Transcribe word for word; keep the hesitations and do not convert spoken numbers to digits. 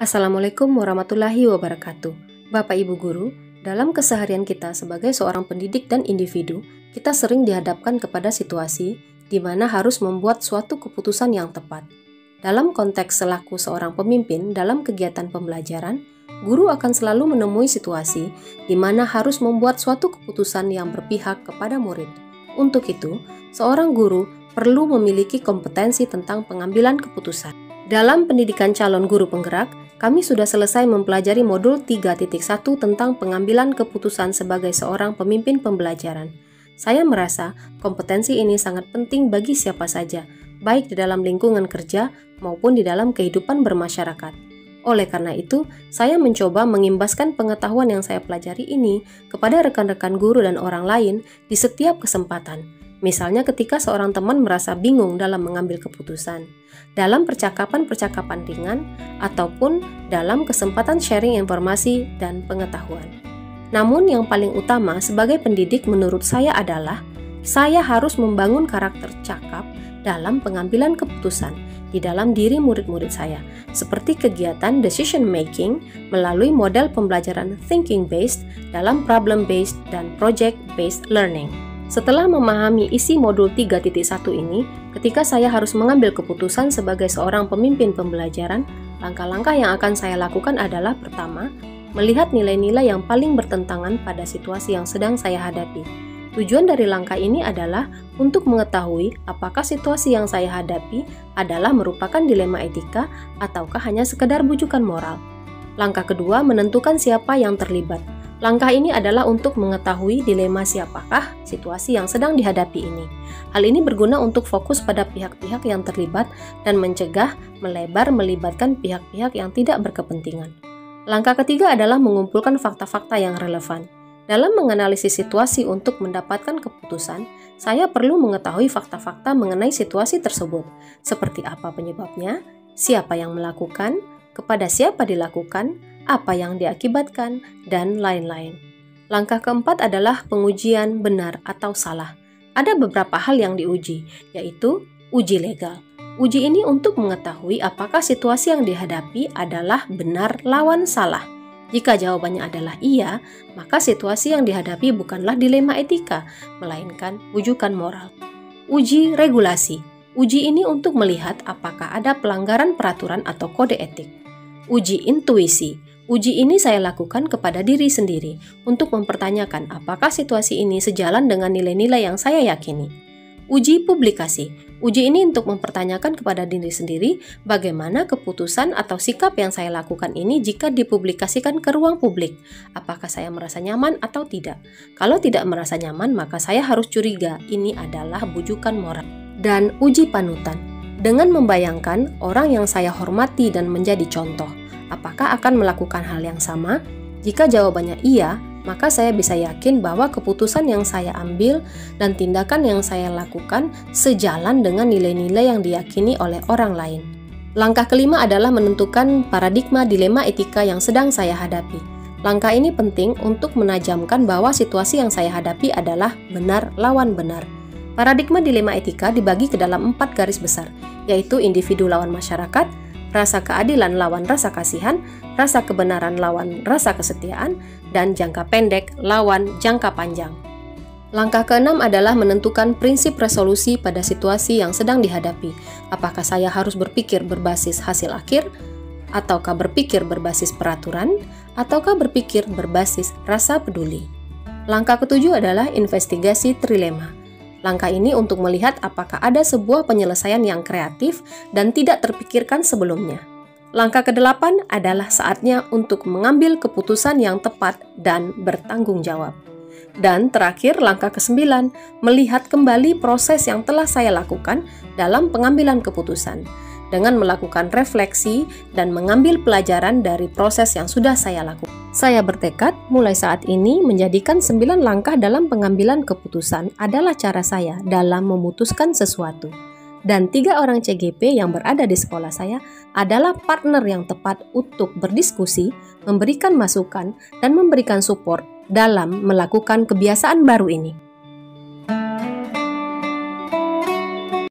Assalamualaikum warahmatullahi wabarakatuh. Bapak Ibu Guru, dalam keseharian kita sebagai seorang pendidik dan individu, kita sering dihadapkan kepada situasi di mana harus membuat suatu keputusan yang tepat. Dalam konteks selaku seorang pemimpin dalam kegiatan pembelajaran, guru akan selalu menemui situasi di mana harus membuat suatu keputusan yang berpihak kepada murid. Untuk itu, seorang guru perlu memiliki kompetensi tentang pengambilan keputusan. Dalam pendidikan calon guru penggerak, kami sudah selesai mempelajari modul tiga titik satu tentang pengambilan keputusan sebagai seorang pemimpin pembelajaran. Saya merasa kompetensi ini sangat penting bagi siapa saja, baik di dalam lingkungan kerja maupun di dalam kehidupan bermasyarakat. Oleh karena itu, saya mencoba mengimbaskan pengetahuan yang saya pelajari ini kepada rekan-rekan guru dan orang lain di setiap kesempatan. Misalnya ketika seorang teman merasa bingung dalam mengambil keputusan, dalam percakapan-percakapan ringan, ataupun dalam kesempatan sharing informasi dan pengetahuan. Namun yang paling utama sebagai pendidik menurut saya adalah, saya harus membangun karakter cakap dalam pengambilan keputusan di dalam diri murid-murid saya, seperti kegiatan decision making melalui model pembelajaran thinking based dalam problem based dan project based learning. Setelah memahami isi modul tiga titik satu ini, ketika saya harus mengambil keputusan sebagai seorang pemimpin pembelajaran, langkah-langkah yang akan saya lakukan adalah pertama, melihat nilai-nilai yang paling bertentangan pada situasi yang sedang saya hadapi. Tujuan dari langkah ini adalah untuk mengetahui apakah situasi yang saya hadapi adalah merupakan dilema etika ataukah hanya sekedar bujukan moral. Langkah kedua, menentukan siapa yang terlibat. Langkah ini adalah untuk mengetahui dilema siapakah situasi yang sedang dihadapi ini. Hal ini berguna untuk fokus pada pihak-pihak yang terlibat dan mencegah melebar melibatkan pihak-pihak yang tidak berkepentingan. Langkah ketiga adalah mengumpulkan fakta-fakta yang relevan. Dalam menganalisis situasi untuk mendapatkan keputusan, saya perlu mengetahui fakta-fakta mengenai situasi tersebut, seperti apa penyebabnya, siapa yang melakukan, kepada siapa dilakukan, apa yang diakibatkan, dan lain-lain. Langkah keempat adalah pengujian benar atau salah. Ada beberapa hal yang diuji, yaitu uji legal. Uji ini untuk mengetahui apakah situasi yang dihadapi adalah benar lawan salah. Jika jawabannya adalah iya, maka situasi yang dihadapi bukanlah dilema etika, melainkan bujukan moral. Uji regulasi. Uji ini untuk melihat apakah ada pelanggaran peraturan atau kode etik. Uji intuisi. Uji ini saya lakukan kepada diri sendiri untuk mempertanyakan apakah situasi ini sejalan dengan nilai-nilai yang saya yakini. Uji publikasi. Uji ini untuk mempertanyakan kepada diri sendiri bagaimana keputusan atau sikap yang saya lakukan ini jika dipublikasikan ke ruang publik. Apakah saya merasa nyaman atau tidak? Kalau tidak merasa nyaman, maka saya harus curiga ini adalah bujukan moral. Dan uji panutan. Dengan membayangkan orang yang saya hormati dan menjadi contoh, apakah akan melakukan hal yang sama? Jika jawabannya iya, maka saya bisa yakin bahwa keputusan yang saya ambil dan tindakan yang saya lakukan sejalan dengan nilai-nilai yang diyakini oleh orang lain. Langkah kelima adalah menentukan paradigma dilema etika yang sedang saya hadapi. Langkah ini penting untuk menajamkan bahwa situasi yang saya hadapi adalah benar lawan benar. Paradigma dilema etika dibagi ke dalam empat garis besar, yaitu individu lawan masyarakat, rasa keadilan lawan rasa kasihan, rasa kebenaran lawan rasa kesetiaan, dan jangka pendek lawan jangka panjang. Langkah keenam adalah menentukan prinsip resolusi pada situasi yang sedang dihadapi. Apakah saya harus berpikir berbasis hasil akhir, ataukah berpikir berbasis peraturan, ataukah berpikir berbasis rasa peduli. Langkah ketujuh adalah investigasi trilema. Langkah ini untuk melihat apakah ada sebuah penyelesaian yang kreatif dan tidak terpikirkan sebelumnya. Langkah kedelapan adalah saatnya untuk mengambil keputusan yang tepat dan bertanggung jawab. Dan terakhir, langkah kesembilan, melihat kembali proses yang telah saya lakukan dalam pengambilan keputusan, dengan melakukan refleksi dan mengambil pelajaran dari proses yang sudah saya lakukan. Saya bertekad mulai saat ini menjadikan sembilan langkah dalam pengambilan keputusan adalah cara saya dalam memutuskan sesuatu. Dan tiga orang C G P yang berada di sekolah saya adalah partner yang tepat untuk berdiskusi, memberikan masukan, dan memberikan support dalam melakukan kebiasaan baru ini.